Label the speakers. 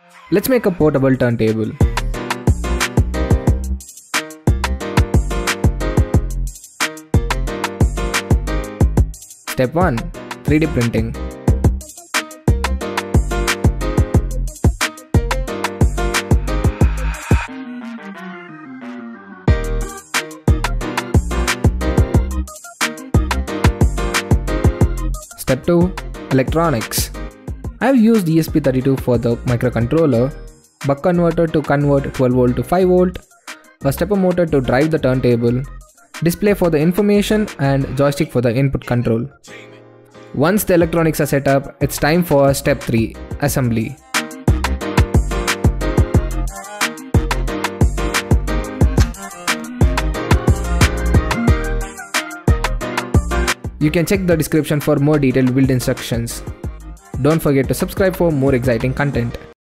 Speaker 1: Let's make a portable turntable. Step 1. 3D printing. Step 2. Electronics. I have used ESP32 for the microcontroller, buck converter to convert 12V to 5V, a stepper motor to drive the turntable, display for the information, and joystick for the input control. Once the electronics are set up, it's time for step 3, assembly. You can check the description for more detailed build instructions. Don't forget to subscribe for more exciting content.